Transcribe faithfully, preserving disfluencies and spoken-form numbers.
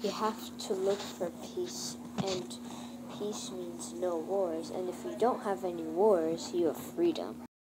You have to look for peace, and peace means no wars. And if you don't have any wars, you have freedom.